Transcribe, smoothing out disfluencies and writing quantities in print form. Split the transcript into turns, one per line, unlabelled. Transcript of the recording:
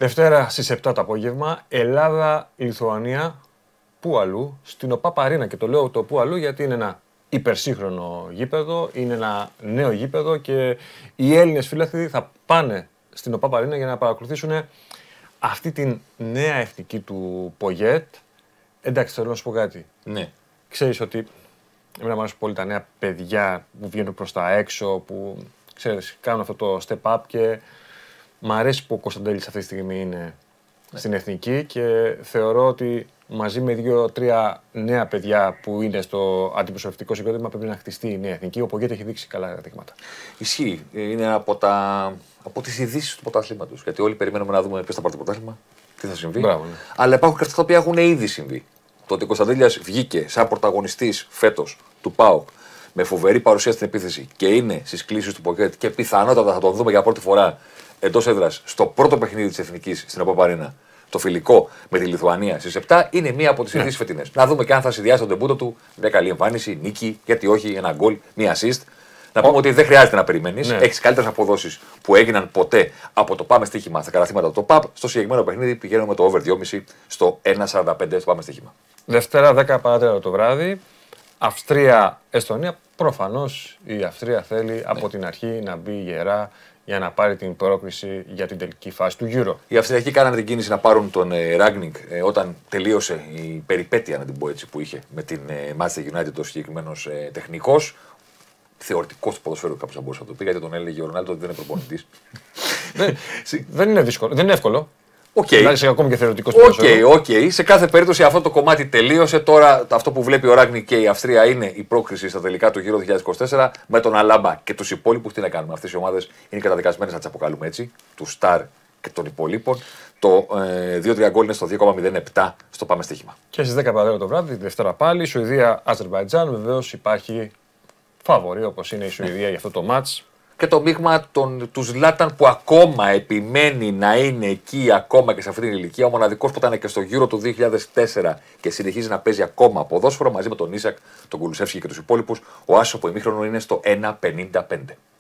Δευτέρα στις 7 το απόγευμα, Ελλάδα-Λιθουανία. Πού αλλού? Στην ΟΠΑΠ Αρίνα. Και το λέω το πού αλλού γιατί είναι ένα υπερσύγχρονο γήπεδο, είναι ένα νέο γήπεδο και οι Έλληνες φίλαθλοι θα πάνε στην ΟΠΑΠ Αρίνα για να παρακολουθήσουν αυτή την νέα εθνική του Πογέτ. Εντάξει, θέλω να σου πω κάτι.
Ναι.
Ξέρεις ότι εμένα μου αρέσουν πολύ τα νέα παιδιά που βγαίνουν προς τα έξω, που ξέρεις, κάνουν αυτό το step up και μ' αρέσει που ο Κωνσταντέλης αυτή τη στιγμή είναι στην εθνική και θεωρώ ότι μαζί με 2-3 νέα παιδιά που είναι στο αντιπροσωπευτικό συγκρότημα πρέπει να χτιστεί η νέα εθνική. Ο Πογέτ έχει δείξει καλά δείγματα.
Ισχύει. Είναι από τις ειδήσεις του πρωταθλήματος. Γιατί όλοι περιμένουμε να δούμε ποιος θα πάρει το πρωτάθλημα, τι θα συμβεί.
Μπράβο, ναι.
Αλλά υπάρχουν και αυτά τα οποία έχουν ήδη συμβεί. Το ότι ο Κωνσταντέλιας βγήκε σαν πρωταγωνιστής φέτος του ΠΑΟΚ με φοβερή παρουσία στην επίθεση και είναι στις κλήσεις του Πογέτ και πιθανότατα θα τον δούμε για πρώτη φορά εντός έδρας στο πρώτο παιχνίδι της Εθνικής στην ΟΠΑΠ Αρίνα, το φιλικό με τη Λιθουανία στις 7, είναι μία από τις ειδήσεις φετινές. Να δούμε και αν θα συνδυάσει τον τεμπούτο του, μια καλή εμφάνιση, νίκη, γιατί όχι, ένα γκολ, μία assist. Να πούμε ότι δεν χρειάζεται να περιμένεις. Ναι. Έχεις καλύτερες αποδόσεις που έγιναν ποτέ από το πάμε στοίχημα στα καταστήματα του ΠΑΠ. Στο συγκεκριμένο παιχνίδι πηγαίνουμε με το over 2,5 στο 1,45 στο πάμε στοίχημα.
Δευτέρα 10 παρά το βράδυ. Αυστρία-Εστονία. Προφανώς η Αυστρία θέλει από την αρχή να μπει γερά για να πάρει την πρόκριση για την τελική φάση του Euro.
Οι Αυστριακοί κάνανε την κίνηση να πάρουν τον Ράγνικ όταν τελείωσε η περιπέτεια, να την πω έτσι, που είχε με την Manchester United ο συγκεκριμένος τεχνικός. Θεωρητικός του ποδοσφαίρου, κάποιος θα μπορούσε να το πει, γιατί τον έλεγε ο Ρονάλντο ότι δεν είναι προπονητής.
Δεν είναι δύσκολο, δεν είναι εύκολο.
Okay.
Ακόμη και θεωρητικός ποδοσφαίρου.
Οκ. Σε κάθε περίπτωση αυτό το κομμάτι τελείωσε. Τώρα αυτό που βλέπει ο Ράγνικ και η Αυστρία είναι η πρόκριση στα τελικά του Euro 2024 με τον Αλάμπα και τους υπόλοιπους. Τι να κάνουμε, αυτές οι ομάδες είναι καταδικασμένες να τις αποκαλούμε έτσι, του Σταρ και των υπολείπων. Το 2-3 γκολ είναι στο 2,07 στο πάμε στοίχημα. Και
στις 10 παρά το βράδυ, τη Δευτέρα πάλι, Σουηδία-Αζερμπαϊτζάν. Βεβαίως υπάρχει φαβορί όπως είναι η Σουηδία για αυτό το μάτς.
Και το μείγμα του Ζλάταν που ακόμα επιμένει να είναι εκεί, ακόμα και σε αυτή την ηλικία. Ο μοναδικός που ήταν και στο Euro του 2004 και συνεχίζει να παίζει ακόμα ποδόσφαιρο μαζί με τον Ίσακ, τον Κουλουσεύσκι και τους υπόλοιπους. Ο άσος από ημίχρονο είναι στο 1,55.